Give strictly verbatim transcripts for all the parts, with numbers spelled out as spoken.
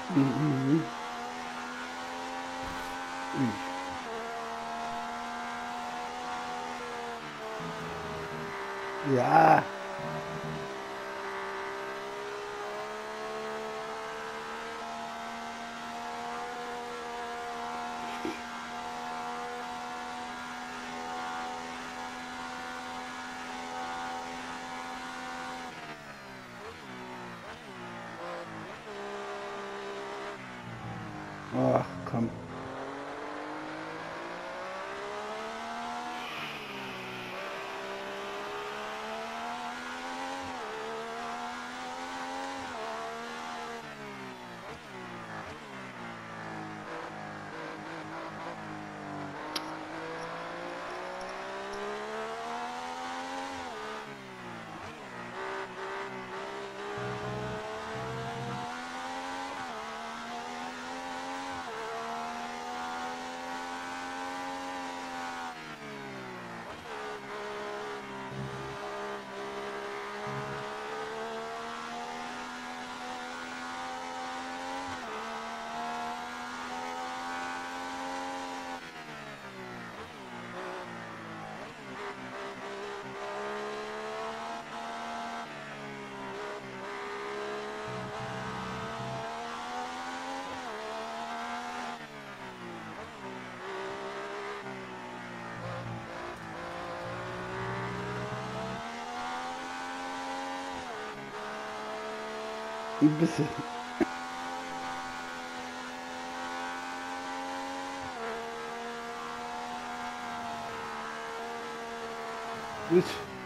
Mhm. Ja. Ach, komm. Ein bisschen. Gut.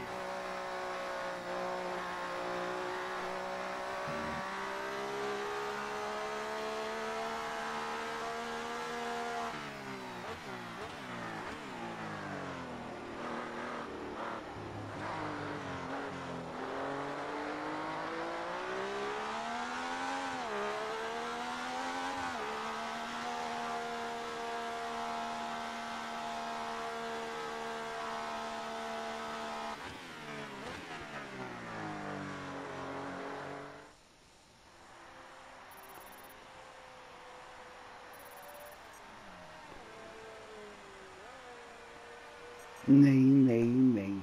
Nee, nee, nee.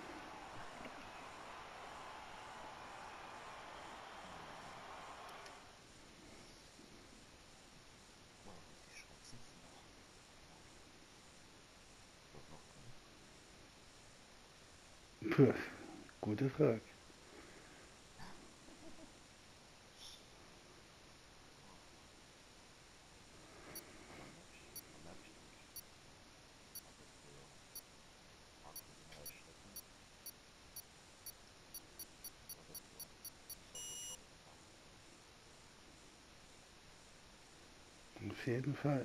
Puh, gute Frage. Auf jeden Fall.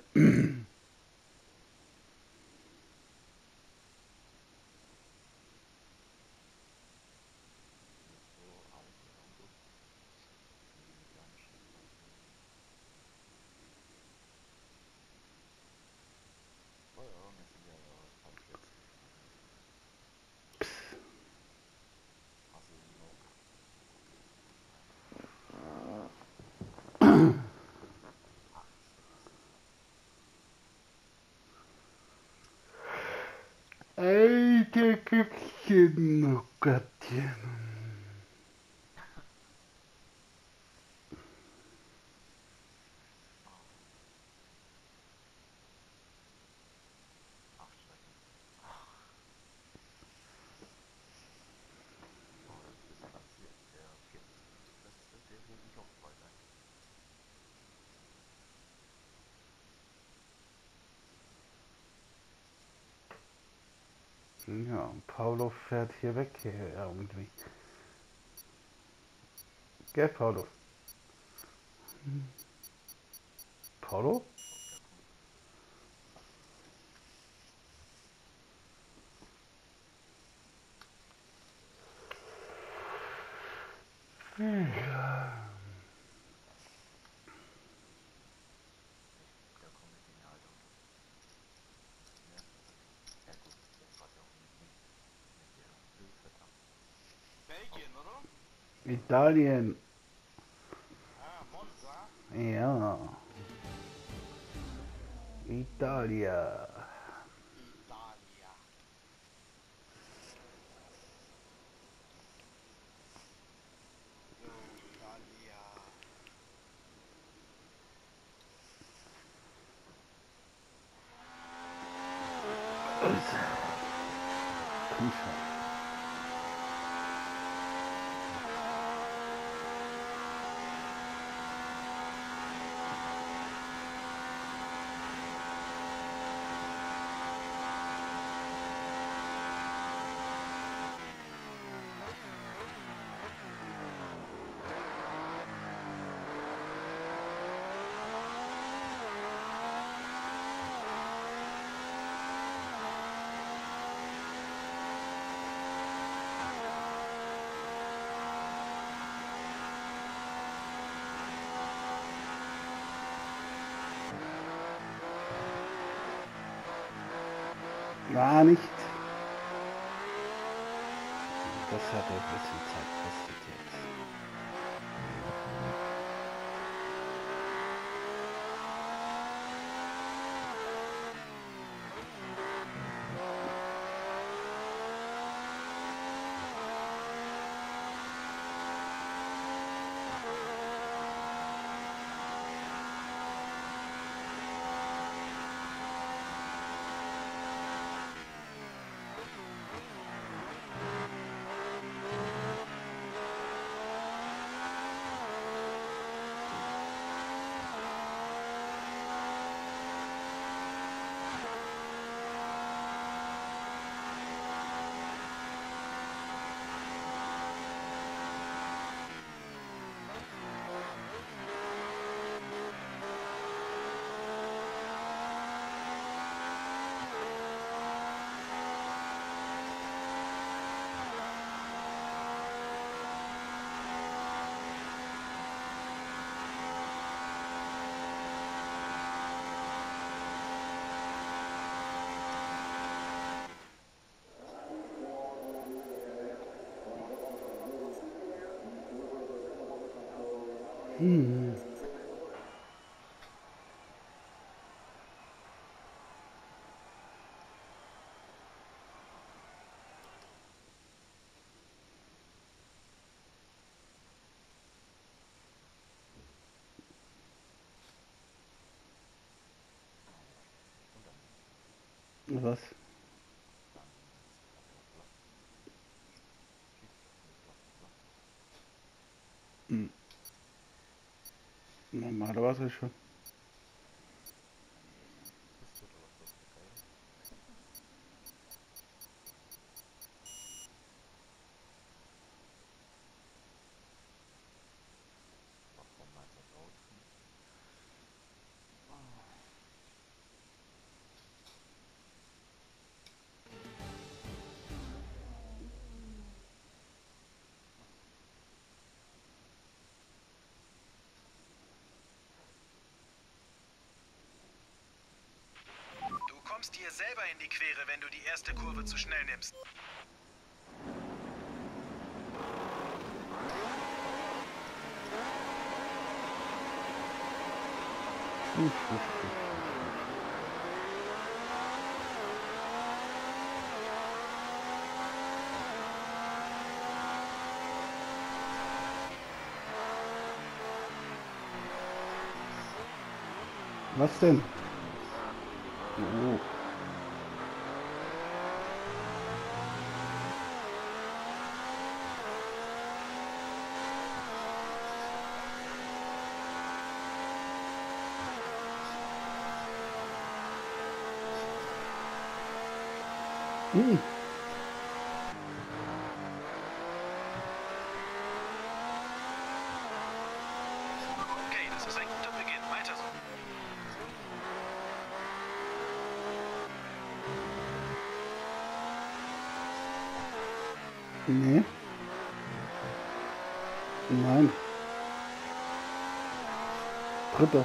Alter Küchchen, oh Gottchen. Ja, Paulo fährt hier weg hier irgendwie. Gell, Paulo? Paulo? Ja. Belgien, oder? Italien. Ah, Monza. Ja. Italia. Italia. So, Italia. Komm schon. War nicht. Das hat ein bisschen Zeit kostet jetzt. Hm. Was? Hm. Normalerweise schon. Du kommst dir selber in die Quere, wenn du die erste Kurve zu schnell nimmst. Uff, uff, uff. Was denn? Oh. Hm. Okay, das ist ein guter Beginn. Weiter so. Nee. Nein. Dritter.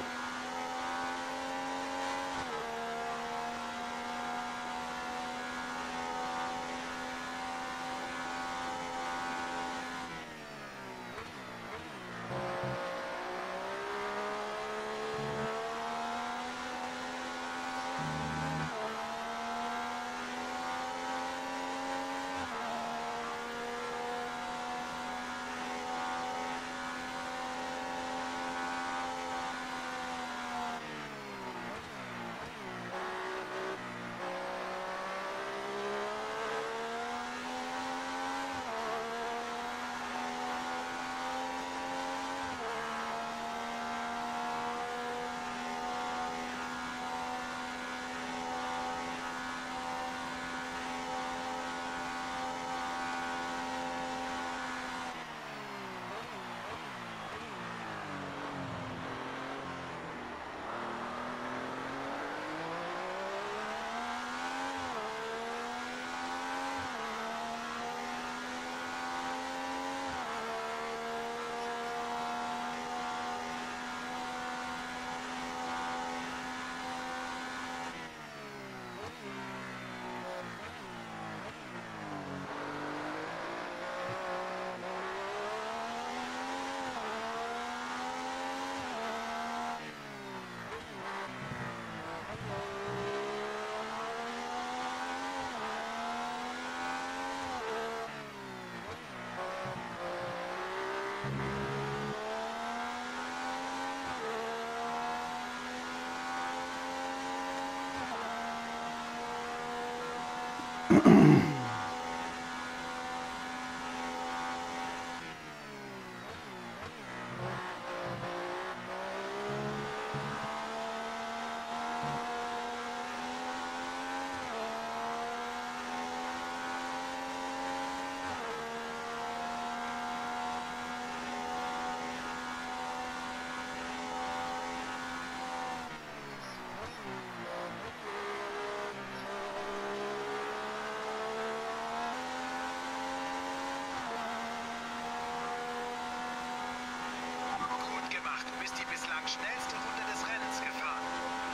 Gut gemacht. Du bist die bislang schnellste Runde des Rennens gefahren.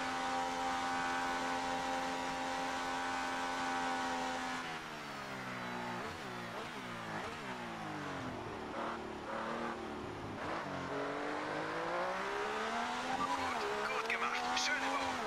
Gut, gut gemacht. Schön überholt.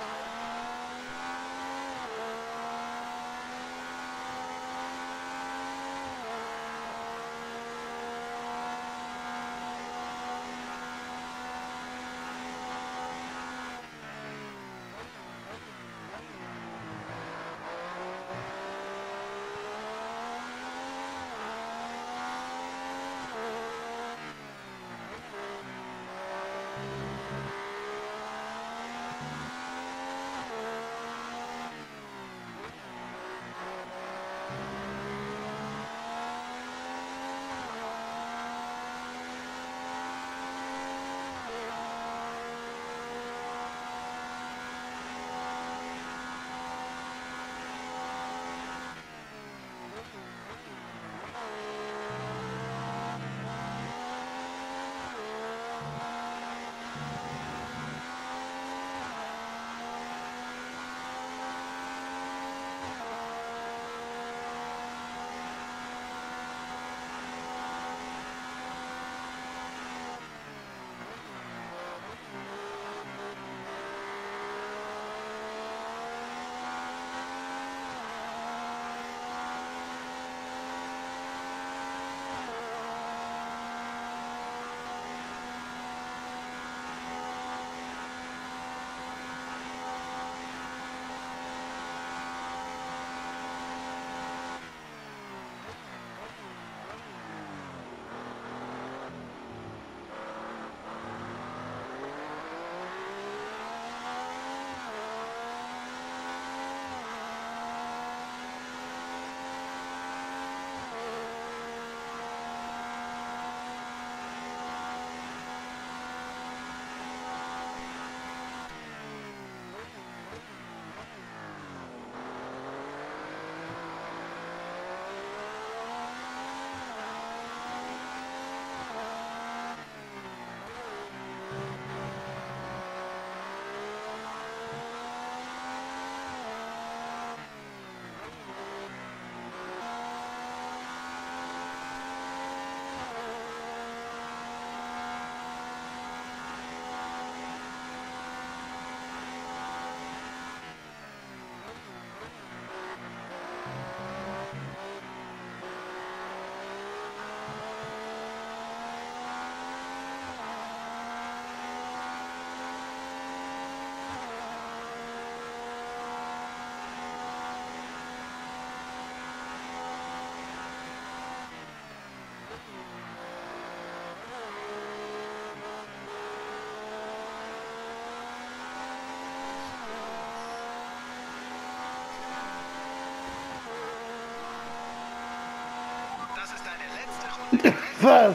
Das ist deine letzte Runde des Was?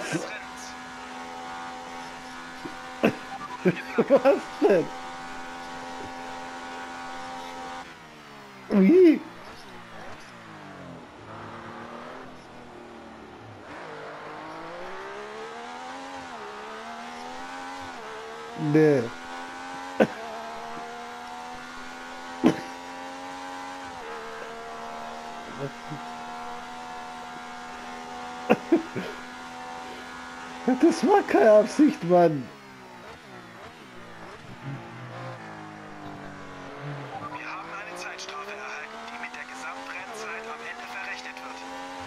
Rennens. Was denn? Wie? Nee. Das war keine Absicht, Mann. Wir haben eine Zeitstrafe erhalten, die mit der Gesamtrennzeit am Ende verrechnet wird.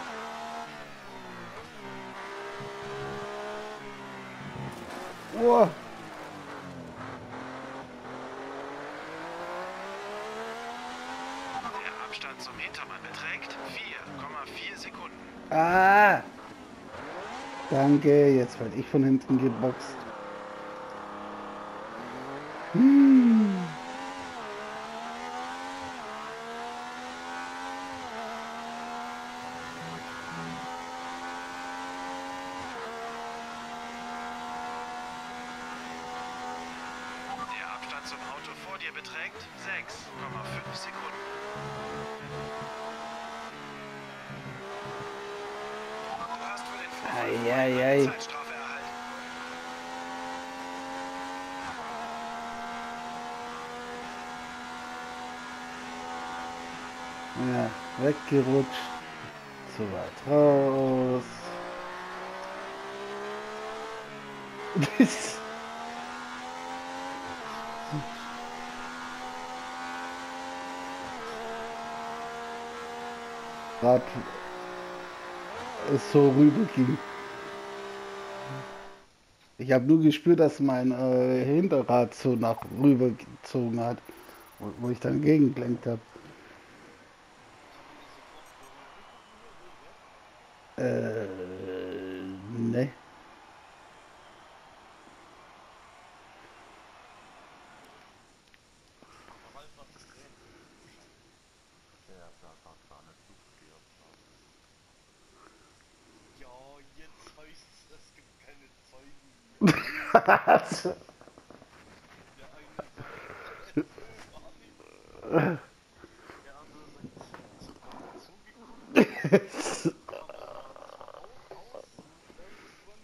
Boah. Der Abstand zum Hintermann beträgt vier Komma vier Sekunden. Ah! Danke, jetzt werde ich von hinten geboxt. Hm. Der Abstand zum Auto vor dir beträgt sechs Komma fünf Sekunden. Du hast für den Vorfall Ei, vorhin ei, eine ei. Zeitstrafe erhalten. Ja, weggerutscht. Zu weit raus. Rad es so rüber ging. Ich habe nur gespürt, dass mein äh, Hinterrad so nach rüber gezogen hat, wo, wo ich dann gegengelenkt habe. Äh, ne. Ja, jetzt heißt es, es gibt keine Zeugen mehr. Der eine sagt, äh, gar nicht. Der andere sagt, ich hab gar nicht zugeguckt. Die Kameras war auch aus irgendwann.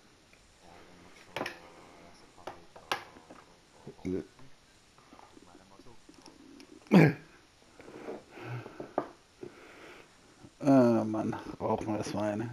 Ah, Mann, brauchen wir das Weine.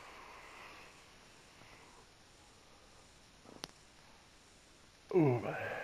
Oh.